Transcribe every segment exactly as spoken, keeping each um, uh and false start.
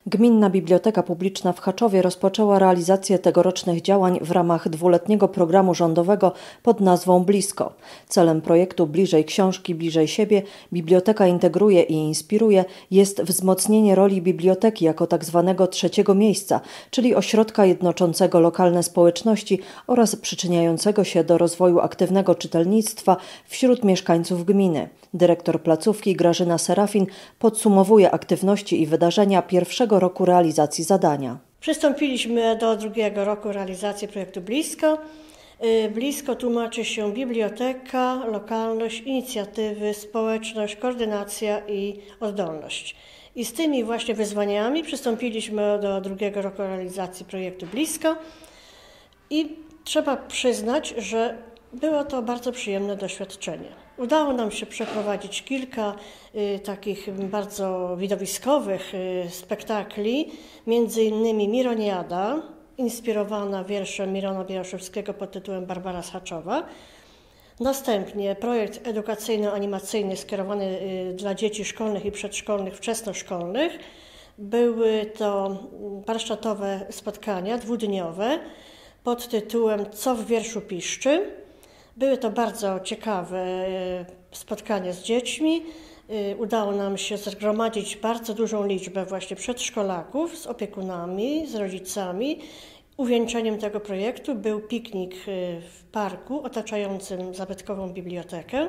Gminna Biblioteka Publiczna w Chaczowie rozpoczęła realizację tegorocznych działań w ramach dwuletniego programu rządowego pod nazwą Blisko. Celem projektu Bliżej Książki, Bliżej Siebie biblioteka integruje i inspiruje jest wzmocnienie roli biblioteki jako tzw. trzeciego miejsca, czyli ośrodka jednoczącego lokalne społeczności oraz przyczyniającego się do rozwoju aktywnego czytelnictwa wśród mieszkańców gminy. Dyrektor placówki Grażyna Serafin podsumowuje aktywności i wydarzenia pierwszego roku realizacji zadania. Przystąpiliśmy do drugiego roku realizacji projektu Blisko. Blisko tłumaczy się biblioteka, lokalność, inicjatywy, społeczność, koordynacja i oddolność. I z tymi właśnie wyzwaniami przystąpiliśmy do drugiego roku realizacji projektu Blisko i trzeba przyznać, że było to bardzo przyjemne doświadczenie. Udało nam się przeprowadzić kilka y, takich bardzo widowiskowych y, spektakli, między innymi Mironiada, inspirowana wierszem Mirona Białaszewskiego pod tytułem Barbara z Chaczowa. Następnie projekt edukacyjno-animacyjny skierowany y, dla dzieci szkolnych i przedszkolnych, wczesnoszkolnych. Były to warsztatowe spotkania dwudniowe pod tytułem Co w wierszu piszczy. Były to bardzo ciekawe spotkania z dziećmi. Udało nam się zgromadzić bardzo dużą liczbę właśnie przedszkolaków z opiekunami, z rodzicami. Uwieńczeniem tego projektu był piknik w parku otaczającym zabytkową bibliotekę.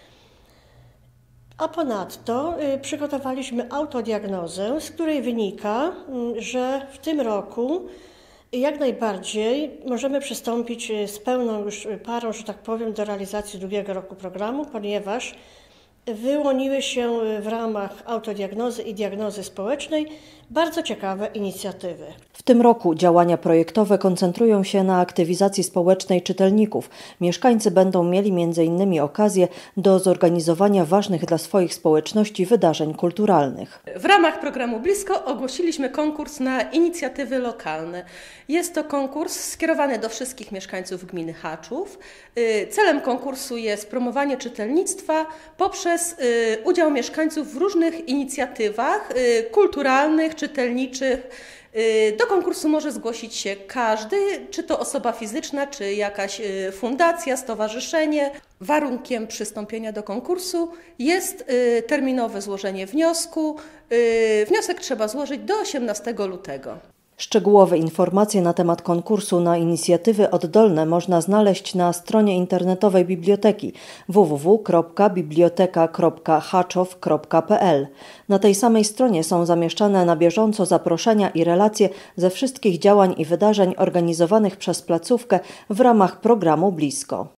A ponadto przygotowaliśmy autodiagnozę, z której wynika, że w tym roku jak najbardziej możemy przystąpić z pełną już parą, że tak powiem, do realizacji drugiego roku programu, ponieważ wyłoniły się w ramach autodiagnozy i diagnozy społecznej bardzo ciekawe inicjatywy. W tym roku działania projektowe koncentrują się na aktywizacji społecznej czytelników. Mieszkańcy będą mieli między innymi okazję do zorganizowania ważnych dla swoich społeczności wydarzeń kulturalnych. W ramach programu Blisko ogłosiliśmy konkurs na inicjatywy lokalne. Jest to konkurs skierowany do wszystkich mieszkańców gminy Chaczów. Celem konkursu jest promowanie czytelnictwa poprzez udział mieszkańców w różnych inicjatywach kulturalnych, czytelniczych. Do konkursu może zgłosić się każdy, czy to osoba fizyczna, czy jakaś fundacja, stowarzyszenie. Warunkiem przystąpienia do konkursu jest terminowe złożenie wniosku. Wniosek trzeba złożyć do osiemnastego lutego. Szczegółowe informacje na temat konkursu na inicjatywy oddolne można znaleźć na stronie internetowej biblioteki w w w kropka biblioteka kropka chaczow kropka p l. Na tej samej stronie są zamieszczane na bieżąco zaproszenia i relacje ze wszystkich działań i wydarzeń organizowanych przez placówkę w ramach programu Blisko.